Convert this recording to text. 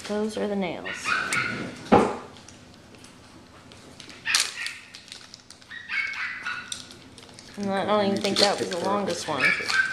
Those are the nails. And I don't even think that was the longest one.